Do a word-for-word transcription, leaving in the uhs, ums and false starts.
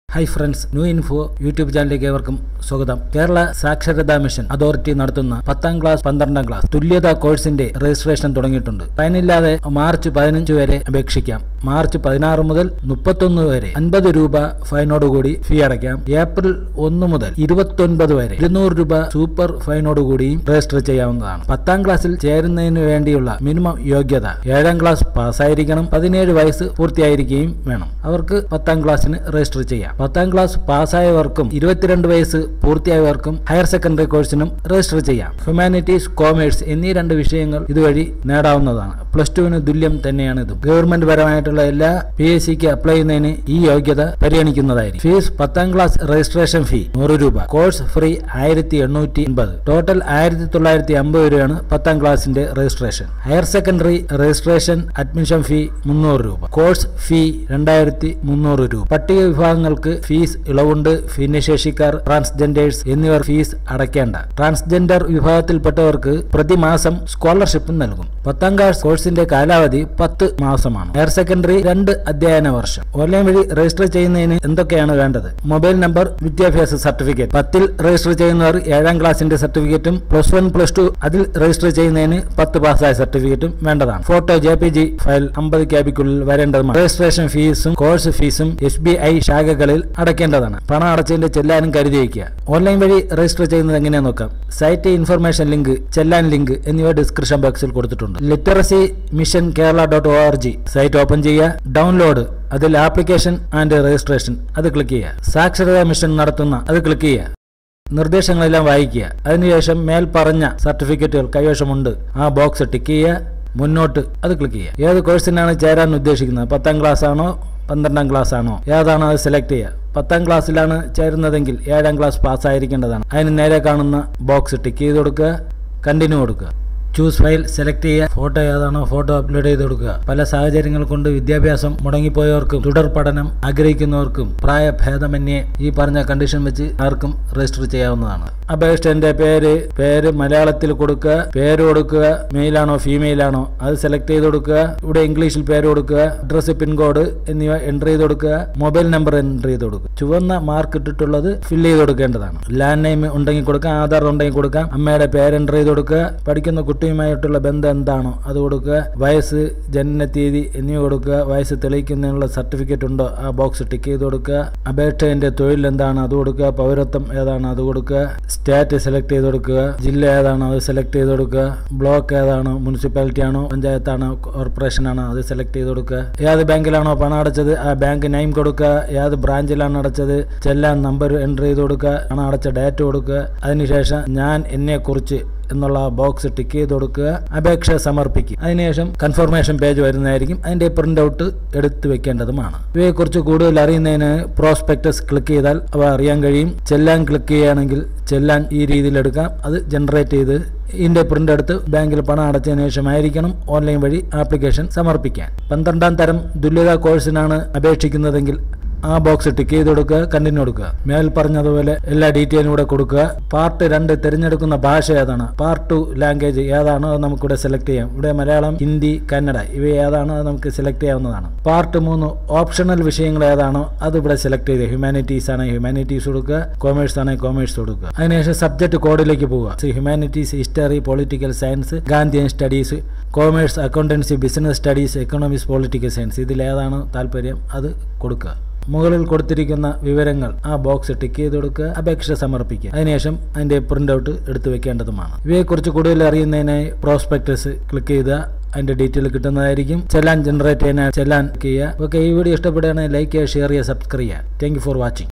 Hi friends, New Info YouTube ചാനലിലേക്ക് ഏവർക്കും സ്വാഗതം. കേരള സാക്ഷരതാ മിഷൻ അതോറിറ്റി നടത്തുന്ന പത്താം ക്ലാസ് പന്ത്രണ്ടാം ക്ലാസ് തുല്യതാ കോഴ്സിന്റെ രജിസ്ട്രേഷൻ തുടങ്ങിയിട്ടുണ്ട്. ഫൈനില്ലാതെ മാർച്ച് പതിനഞ്ച് വരെ അപേക്ഷിക്കാം. മാർച്ച് പതിനാറ് മുതൽ മുപ്പത്തൊന്ന് വരെ അൻപത് രൂപ ഫൈനോടുകൂടി ഫീ അടയ്ക്കാം. ഏപ്രിൽ ഒന്ന് മുതൽ ഇരുപത്തൊൻപത് വരെ ഇരുന്നൂറ് രൂപ സൂപ്പർ ഫൈനോടുകൂടിയും രജിസ്റ്റർ ചെയ്യാവുന്നതാണ്. പത്താം ക്ലാസ്സിൽ ചേരുന്നതിന് വേണ്ടിയുള്ള മിനിമം യോഗ്യത ഏഴാം ക്ലാസ് പാസ്സായിരിക്കണം. പതിനേഴ് വയസ്സ് പൂർത്തിയായിരിക്കുകയും വേണം. അവർക്ക് പത്താം ക്ലാസ്സിന് രജിസ്റ്റർ ചെയ്യാം. പത്താം ക്ലാസ് പാസ്സായവർക്കും ഇരുപത്തിരണ്ട് വയസ്സ് പൂർത്തിയായവർക്കും ഹയർ സെക്കൻഡറി കോഴ്സിനും രജിസ്റ്റർ ചെയ്യാം. ഹ്യൂമാനിറ്റീസ്, കോമേഴ്സ് എന്നീ രണ്ട് വിഷയങ്ങൾ ഇതുവഴി നേടാവുന്നതാണ്. പ്ലസ് ടുവിന് തുല്യം തന്നെയാണ് ഇത്. ഗവൺമെന്റ് പരമായിട്ടുള്ള എല്ലാ പി എസ് സിക്ക് അപ്ലൈ ചെയ്യുന്നതിന് ഈ യോഗ്യത പരിഗണിക്കുന്നതായിരിക്കും. ഫീസ് പത്താം ക്ലാസ് രജിസ്ട്രേഷൻ ഫീ നൂറ് രൂപ, കോഴ്സ് ഫ്രീ ആയിരത്തി എണ്ണൂറ്റി എൺപത്, ടോട്ടൽ ആയിരത്തി തൊള്ളായിരത്തി അമ്പത് രൂപയാണ് പത്താം ക്ലാസിന്റെ registration. Higher secondary registration admission fee മുന്നൂറ് രൂപ, കോഴ്സ് ഫീ രണ്ടായിരത്തി മുന്നൂറ് രൂപ. പട്ടിക വിഭാഗങ്ങൾക്ക് ഫീസ് ഇളവുണ്ട്. ഭിന്നശേഷിക്കാർ, ട്രാൻസ്ജെൻഡേഴ്സ് എന്നിവർ ഫീസ് അടയ്ക്കേണ്ട. ട്രാൻസ്ജെൻഡർ വിഭാഗത്തിൽപ്പെട്ടവർക്ക് പ്രതിമാസം സ്കോളർഷിപ്പും നൽകും. പത്താം ക്ലാസ് കോഴ്സിന്റെ കാലാവധി പത്ത് മാസമാണ്. ഹയർ സെക്കൻഡറി രണ്ട് അധ്യയന വർഷം. ഓൺലൈൻ വഴി രജിസ്റ്റർ ചെയ്യുന്നതിന് എന്തൊക്കെയാണ് വേണ്ടത്? മൊബൈൽ നമ്പർ, വിദ്യാഭ്യാസ സർട്ടിഫിക്കറ്റ്. പത്തിൽ രജിസ്റ്റർ ചെയ്യുന്നവർ ഏഴാം ക്ലാസിന്റെ സർട്ടിഫിക്കറ്റും പ്ലസ് വൺ പ്ലസ് ടു അതിൽ രജിസ്റ്റർ ചെയ്യുന്നതിന് പത്ത് പാസ്സായ സർട്ടിഫിക്കറ്റും വേണ്ടതാണ്. Photo J P G file അമ്പത് ക്യാബിക്കുള്ളിൽ വരേണ്ടതാണ്. രജിസ്ട്രേഷൻ ഫീസും കോഴ്സ് ഫീസും എസ് ബി ഐ ശാഖകളിൽ അടയ്ക്കേണ്ടതാണ്. പണം അടച്ചതിന്റെ ചെല്ലാനും കരുതി വയ്ക്കുക. ഓൺലൈൻ വഴി രജിസ്റ്റർ ചെയ്യുന്നത് എങ്ങനെയാണെന്ന് നോക്കാം. Site information link, challan link എന്നിവ ഡിസ്ക്രിപ്ഷൻ ബോക്സിൽ കൊടുത്തിട്ടുണ്ട്. Literacy mission Kerala dot O R G site open ചെയ്യുക. ഡൗൺലോഡ്, അതിൽ ആപ്ലിക്കേഷൻ ആൻഡ് രജിസ്ട്രേഷൻ അത് ക്ലിക്ക് ചെയ്യുക. സാക്ഷരതാ മിഷൻ നടത്തുന്ന അത് ക്ലിക്ക് ചെയ്യുക. നിർദ്ദേശങ്ങളെല്ലാം വായിക്കുക. അതിനുശേഷം മേൽ പറഞ്ഞ സർട്ടിഫിക്കറ്റുകൾ കൈവശമുണ്ട് ആ ബോക്സ് ടിക്ക് ചെയ്യുക. മുന്നോട്ട് അത് ക്ലിക്ക് ചെയ്യുക. ഏത് കോഴ്സിനാണ് ചേരാൻ ഉദ്ദേശിക്കുന്നത്? പത്താം ക്ലാസ് ആണോ പന്ത്രണ്ടാം ക്ലാസ് ആണോ ഏതാണോ അത് സെലക്ട് ചെയ്യുക. പത്താം ക്ലാസ്സിലാണ് ചേരുന്നതെങ്കിൽ ഏഴാം ക്ലാസ് പാസ്സായിരിക്കേണ്ടതാണ്. അതിന് നേരെ കാണുന്ന ബോക്സ് ടിക്ക് ചെയ്ത് കൊടുക്കുക. കണ്ടിന്യൂ കൊടുക്കുക. ചൂസ് ഫയൽ സെലക്ട് ചെയ്യുക. ഫോട്ടോ ഏതാണോ ഫോട്ടോ അപ്ലോഡ് ചെയ്ത് കൊടുക്കുക. പല സാഹചര്യങ്ങൾ കൊണ്ട് വിദ്യാഭ്യാസം മുടങ്ങിപ്പോയവർക്കും തുടർ പഠനം ആഗ്രഹിക്കുന്നവർക്കും പ്രായഭേദമന്യേ ഈ പറഞ്ഞ കണ്ടീഷൻ വെച്ച് ആർക്കും രജിസ്റ്റർ ചെയ്യാവുന്നതാണ്. അപേക്ഷന്റെ പേര് പേര് മലയാളത്തിൽ കൊടുക്കുക. പേര് കൊടുക്കുക. മെയിലാണോ ഫീമെയിൽ ആണോ അത് സെലക്ട് ചെയ്ത് കൊടുക്കുക. ഇവിടെ ഇംഗ്ലീഷിൽ പേര് കൊടുക്കുക. അഡ്രസ്, പിൻകോഡ് എന്നിവ എൻ്റർ ചെയ്ത് കൊടുക്കുക. മൊബൈൽ നമ്പർ എൻ്റർ ചെയ്ത് കൊടുക്കുക. ചുവന്ന മാർക്ക് ഇട്ടിട്ടുള്ളത് ഫില്ല് ചെയ്ത് കൊടുക്കേണ്ടതാണ്. ലാൻഡ് നെയിം ഉണ്ടെങ്കിൽ കൊടുക്കാം. ആധാർ ഉണ്ടെങ്കിൽ കൊടുക്കാം. അമ്മയുടെ പേര് എൻ്റർ ചെയ്ത് കൊടുക്കുക. പഠിക്കുന്ന കുട്ടിയുമായിട്ടുള്ള ബന്ധം എന്താണോ അത് കൊടുക്കുക. വയസ്സ്, ജനന തീയതി എന്നിവ കൊടുക്കുക. വയസ്സ് തെളിയിക്കുന്നതിനുള്ള സർട്ടിഫിക്കറ്റ് ഉണ്ടോ ആ ബോക്സ് ടിക്ക് ചെയ്ത് കൊടുക്കുക. അപേക്ഷന്റെ തൊഴിൽ എന്താണ് അത് കൊടുക്കുക. പൗരത്വം ഏതാണ് അത് കൊടുക്കുക. സ്റ്റേറ്റ് സെലക്ട് ചെയ്ത് കൊടുക്കുക. ജില്ല ഏതാണോ അത് സെലക്ട് ചെയ്ത് കൊടുക്കുക. ബ്ലോക്ക് ഏതാണോ, മുനിസിപ്പാലിറ്റി ആണോ, പഞ്ചായത്താണോ, കോർപ്പറേഷൻ ആണോ അത് സെലക്ട് ചെയ്ത് കൊടുക്കുക. ഏത് ബാങ്കിലാണോ പണം അടച്ചത് ആ ബാങ്ക് നെയിം കൊടുക്കുക. ഏത് ബ്രാഞ്ചിലാണ് അടച്ചത് ചെല്ലാൻ നമ്പർ എൻ്റർ ചെയ്ത് കൊടുക്കുക. പണം അടച്ച ഡേറ്റ് കൊടുക്കുക. അതിനുശേഷം ഞാൻ എന്നെ കുറിച്ച് എന്നുള്ള ബോക്സ് ടിക്ക് ചെയ്ത് കൊടുക്കുക. അപേക്ഷ സമർപ്പിക്കുക. അതിനുശേഷം കൺഫർമേഷൻ പേജ് വരുന്നതായിരിക്കും. അതിന്റെ പ്രിന്റ് ഔട്ട് എടുത്തു വെക്കേണ്ടതുമാണ്. ഇവയെക്കുറിച്ച് കൂടുതൽ അറിയുന്നതിന് പ്രോസ്പെക്ടസ് ക്ലിക്ക് ചെയ്താൽ അവ അറിയാൻ കഴിയും. ചെല്ലാൻ ക്ലിക്ക് ചെയ്യുകയാണെങ്കിൽ ചെല്ലാൻ ഈ രീതിയിൽ എടുക്കാം. അത് ജനറേറ്റ് ചെയ്ത് ഇതിന്റെ പ്രിന്റ് എടുത്ത് ബാങ്കിൽ പണം അടച്ചതിന് ശേഷമായിരിക്കണം ഓൺലൈൻ വഴി ആപ്ലിക്കേഷൻ സമർപ്പിക്കാൻ. പന്ത്രണ്ടാം തരം തുല്യതാ കോഴ്സിനാണ് അപേക്ഷിക്കുന്നതെങ്കിൽ ആ ബോക്സ് ടിക്ക് ചെയ്ത് കൊടുക്കുക. കണ്ടിന്യൂ കൊടുക്കുക. മേൽ പറഞ്ഞതുപോലെ എല്ലാ ഡീറ്റെയിലും കൂടെ കൊടുക്കുക. പാർട്ട് രണ്ട് തിരഞ്ഞെടുക്കുന്ന ഭാഷ ഏതാണ്, പാർട്ട് ടു ലാംഗ്വേജ് ഏതാണോ അത് നമുക്കിവിടെ സെലക്ട് ചെയ്യാം. ഇവിടെ മലയാളം, ഹിന്ദി, കന്നഡ ഇവ ഏതാണോ അത് നമുക്ക് സെലക്ട് ചെയ്യാവുന്നതാണ്. പാർട്ട് മൂന്ന് ഓപ്ഷണൽ വിഷയങ്ങൾ ഏതാണോ അത് ഇവിടെ സെലക്ട് ചെയ്ത് ഹ്യൂമാനിറ്റീസ് ആണെങ്കിൽ ഹ്യൂമാനിറ്റീസ് കൊടുക്കുക. കോമേഴ്സ് ആണെങ്കിൽ കോമേഴ്സ് കൊടുക്കുക. അതിനുശേഷം സബ്ജക്ട് കോഡിലേക്ക് പോവുക. Humanities, history, political science, Gandhian studies, commerce, accountancy, business studies, economics, political science ഇതിൽ ഏതാണോ താല്പര്യം അത് കൊടുക്കുക. മുകളിൽ കൊടുത്തിരിക്കുന്ന വിവരങ്ങൾ ആ ബോക്സ് ടിക്ക് ചെയ്ത് കൊടുക്കുക. അപേക്ഷ സമർപ്പിക്കുക. അതിനുശേഷം അതിന്റെ പ്രിന്റ് ഔട്ട് എടുത്തു വെക്കേണ്ടതുമാണ്. ഇവയെക്കുറിച്ച് കൂടുതൽ അറിയുന്നതിനായി പ്രോസ്പെക്ടസ് ക്ലിക്ക് ചെയ്ത അതിന്റെ ഡീറ്റെയിൽ കിട്ടുന്നതായിരിക്കും. ചെല്ലാൻ ജനറേറ്റ് ചെയ്യാൻ ചെല്ലാൻ ചെയ്യുക. ഓക്കെ, ഈ വീഡിയോ ഇഷ്ടപ്പെടുകയാണെങ്കിൽ ലൈക്ക് ചെയ്യുക, ഷെയർ ചെയ്യുക, സബ്സ്ക്രൈബ് ചെയ്യുക. Thank you for watching.